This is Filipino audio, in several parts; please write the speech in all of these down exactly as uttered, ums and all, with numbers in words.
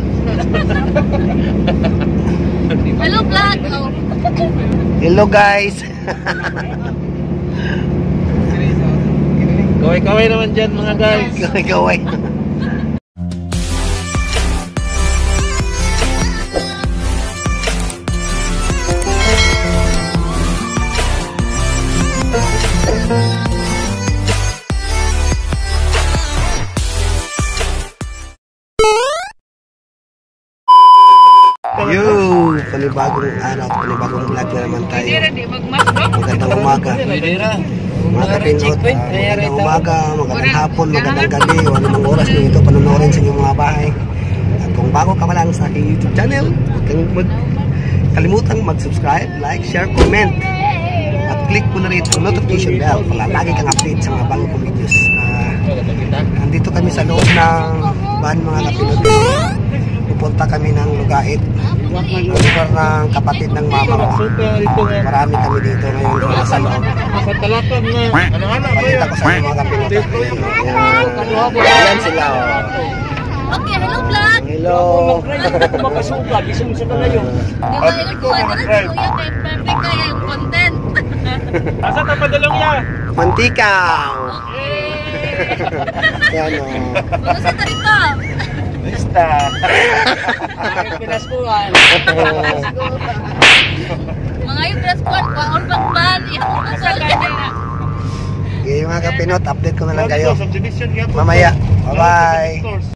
Hello vlog. Oh. Hello guys. Kaway-kaway naman dyan mga guys. Kaway-kaway. Yo, panibagong araw, panibagong vlog na naman tayo. Magandang umaga. Mga kapinot, uh, magandang umaga, magandang hapon, magandang gabi, o anumang oras nyo ito panonorin sa inyong mga bahay. At kung bago ka pa lang sa aking YouTube channel, huwag kang mag kalimutang mag-subscribe, like, share, comment. At click po na rin ang notification bell para lagi kang update sa mga bagong videos. Uh, nandito kami sa loob ng van mga kapinot. Pupunta kami ng Lugait, lugar ng kapatid ng mama ko. Marami kami dito ngayon sa loob. Pakita ko sa inyo mga kapinot. Ayan sila. Okay, hello vlog. Hello. Makasuka, gising sa kanayo. Yung ko na kuya kay perfect kaya yung content. Asa ta padalong ya? Mantika. Yan o. Ano sa tarito? Basta. Ay, pinaskuhan. Mga yung graspuan, kwaon pagban. Asa kanya? Okay mga kapinot, update ko na lang kayo mamaya. Bye bye.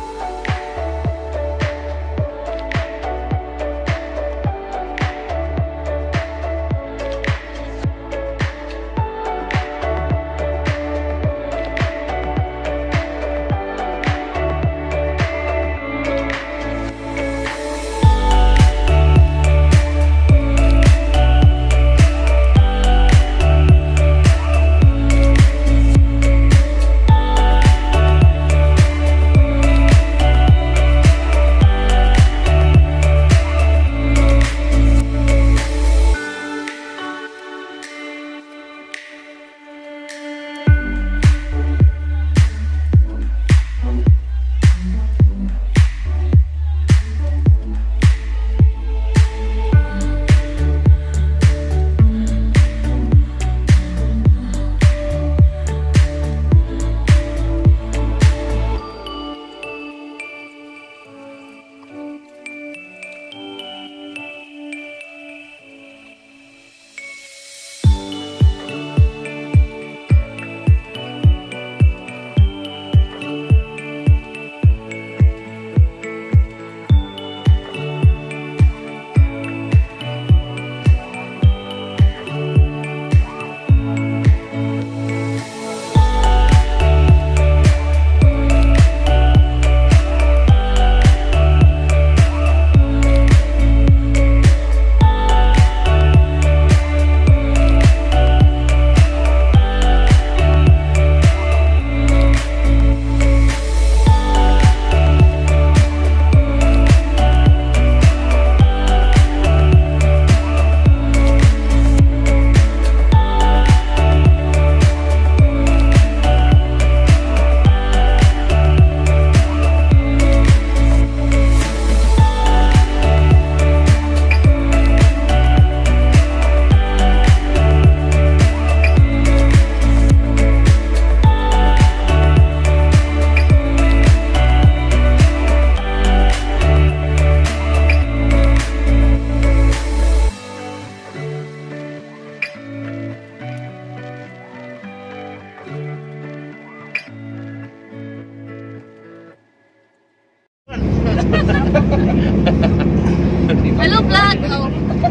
Hello vlog. Oh.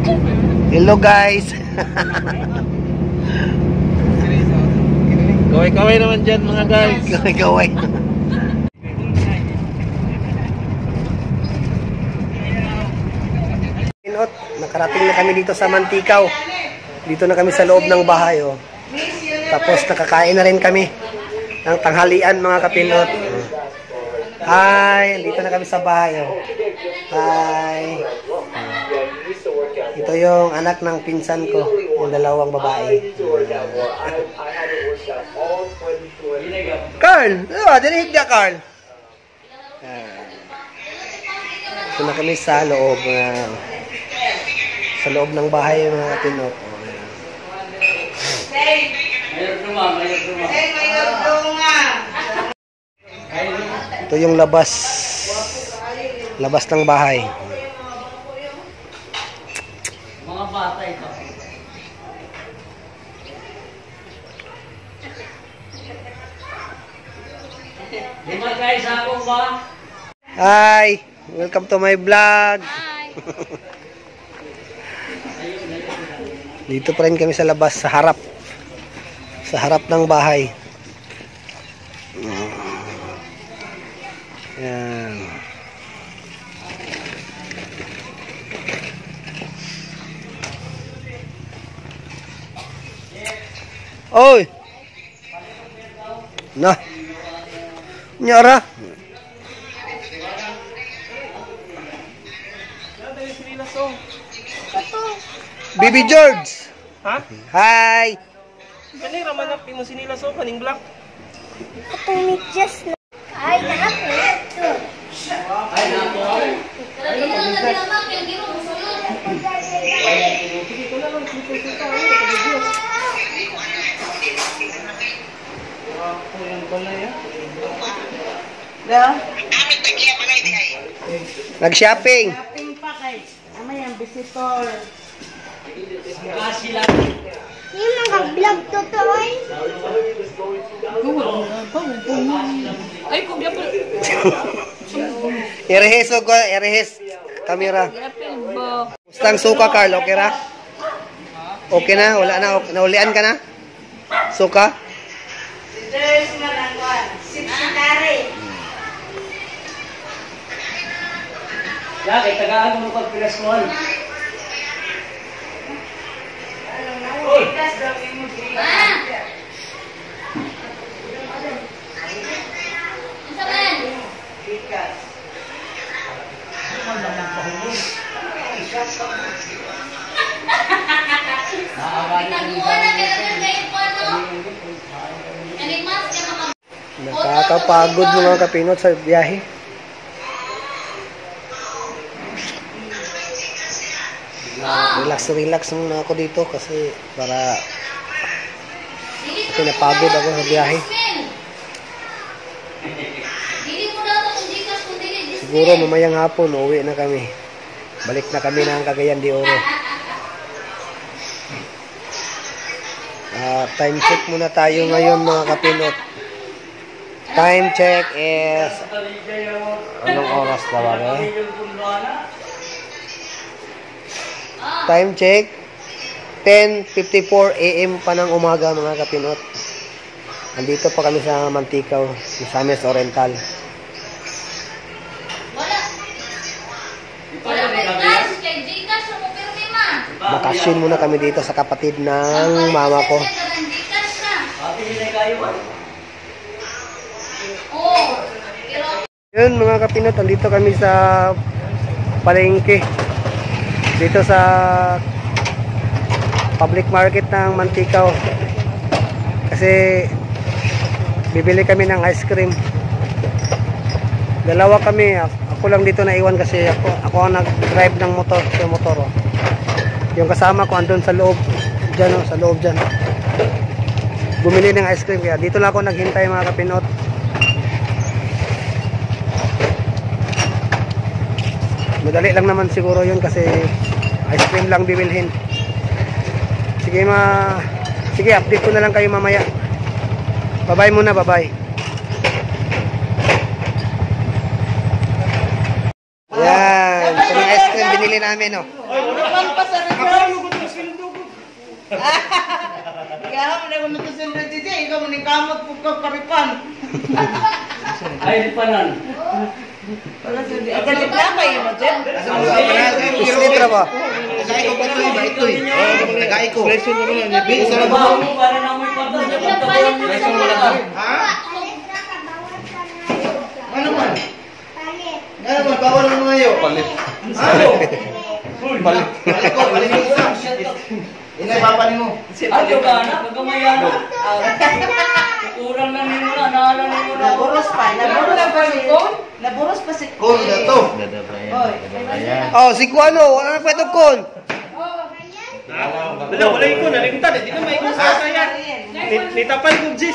Hello guys. Kaway-kaway naman dyan mga guys. Kaway-kaway. Nakarating na kami dito sa Mantikaw. Dito na kami sa loob ng bahay. Oh. Tapos nakakain na rin kami ng tanghalian mga kapinot. Hi, dito na kami sa bahay. Oh. Hi. Ito yung anak ng pinsan ko, yung dalawang babae. Carl! Diba? Dinilig niya, Carl. Ito na kami sa loob. Uh, sa loob ng bahay mga kapinot. Ito yung labas. Labas ng bahay. Mga bata ito. Lima guys, ako ba? Hi! Welcome to my vlog! Hi! Dito pa rin kami sa labas, sa harap. Sa harap ng bahay. Ayan. Oy! Nah! Nyara! Baby George! Ha? Hi! Kani ramanap mo sinila so kaning black. Atong just na. Ay, naap na ito. Ay, nato. Pero di na lang naman, kaya di mo musulod. Sige ko na lang dito sa tayo. Ako yung balay ah. Da? Nag-shopping! Shopping pa kay. Ama yung visitor. Kasi lang. Yung mga vlog to to ay. Ay, kung gapon. Irehes o ko, irehes. Kamera. Gapil bo. Gustang suka, Carl. Okay ra? Okay na? Wala na? Okay. Naulian ka na? Suka? There's malangwan. Sipsitari. Ya, kay tagaan mo pag pinaskuhan. Oy! Ah! Isa man? Itaguan na kaya lang kayo po ano? Animas ka maka... Nakakapagod mga kapinot sa biyahe. Relax, relax muna ako dito kasi para kasi napagod ako sa biyahe. Siguro mamayang hapon, uwi na kami. Balik na kami ng Cagayan de Oro. Uh, time check muna tayo ngayon mga kapinot. Time check is anong oras na ba eh? Time check ten fifty-four A M pa ng umaga mga kapinot. Andito pa kami sa Manticaw, sa Misamis Oriental. Wala. Wala may cash, kay Gcash mo pirmi ma. Bakasyon muna kami dito sa kapatid ng mama ko. Gcash na. Ate, hindi kayo ba? Oo. Pero Yun mga kapinot, andito kami sa palengke. Dito sa public market ng Manticaw. Kasi bibili kami ng ice cream. Dalawa kami. Ako lang dito naiwan kasi ako, ako ang nag-drive ng motor. Sa motor oh. Yung kasama ko andun sa loob. Diyan oh, sa loob dyan. Bumili ng ice cream. Kaya dito lang ako naghintay mga kapinot. Madali lang naman siguro yun kasi ice cream lang bibilhin. Sige ma Sige, update ko na lang kayo mamaya. Bye-bye muna, bye-bye. Yan, ito yung ice cream binili namin oh. Ay, di pa nan. Galit na kayo mo, Jeff? Isitra ba? Nagay ko ba ito? Iba ito eh. Nagay ko. Flexion mo naman. Isa na ba? Trabaho mo para na mo ipagod. Flexion mo lang. Ha? Ano man? Ano man? Bawal mo ngayon. Palit. Ano? Palit. Palit ko. Palit mo isa. Inay, papanin mo. Ato ka na, pagkamayan na. Kurang lang nimo na, naalang nimo na. Naburos pa, naburos pa si Naburos pa si Kon na to. Oh, si Kuano, wala na pwede kon. Wala, wala ikon. Nalimtan. Hindi na may ikon sa kaya. Nitapan kong jis.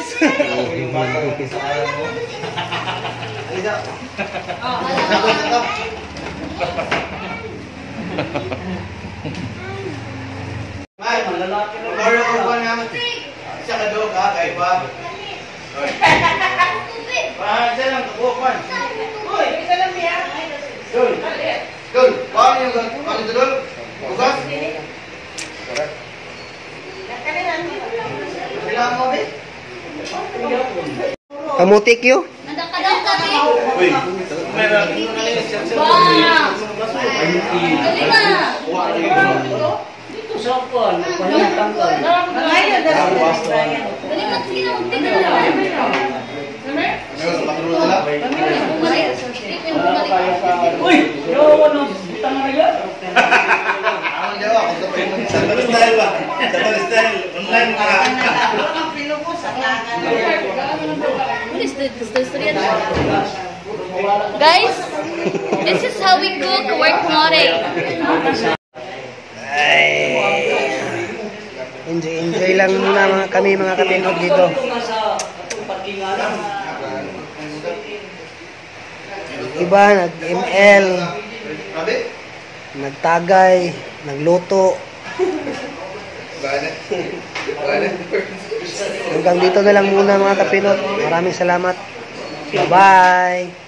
May, malalaki na. Lord, ako ba nga? Isa ka doon ka, kay ba? Ah, isa lang, kabukan. Uy, isa lang niya. Dul. Dul, paano yung paano ito, Dul? Bukas? Kailangan mo, be? Kamutik yun. Nadakadaw ka, be. Uy, Meron. Wow! Galing na! Dito sa kuan, pahimatang ka. Ngayon na si Brian. Galing na, sige na, magtingin na lang. meron sa patro na lang. Bumalik. Sige, bumalik. Uy, yo ano, butang na yan. Ang jawa, kung ito pa yung sa style ba? Sa style, online ka. Wala kang pinubos ang langan. What is this? This is the Guys, this is how we cook work mode. Enjoy, enjoy lang muna mga kami mga kapinod dito. Sa atong parkingan. Iba nag-M L, Grabe? nagtagay, nagluto. Bane. Bane. Hanggang dito na lang muna mga kapinod. Maraming salamat. Bye-bye.